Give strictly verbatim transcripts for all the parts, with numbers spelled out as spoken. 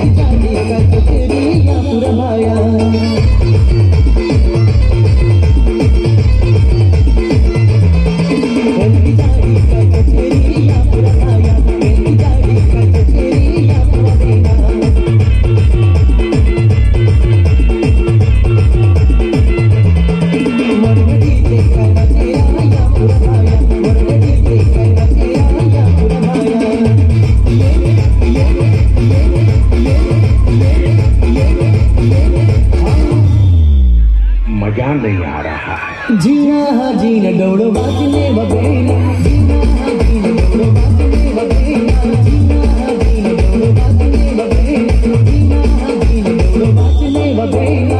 नहीं आ रहा है। जीना हा जीना डोड़ो बाजने बबेना, जीना हा जीना डोड़ो बाजने बबेना, जीना हा जीना डोड़ो बाजने बबेना, जीना हा जीना डोड़ो बाजने बबेना।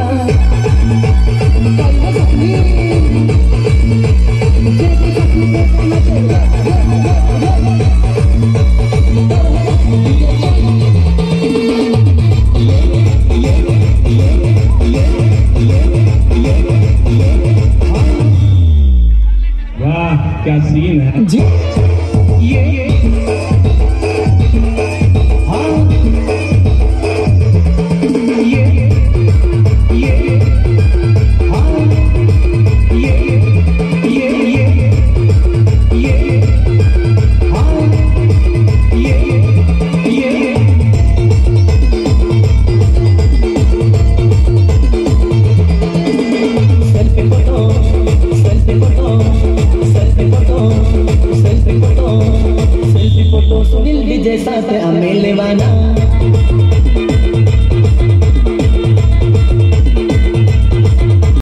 कल सपनी जैसे सपनी से न चला क्या सीन है जी। ये ये हाँ ये ये हाँ ये ये ये ये हाँ ये ये selfie photo selfie photo selfie photo Sunil DJ साथ अमेले वाला।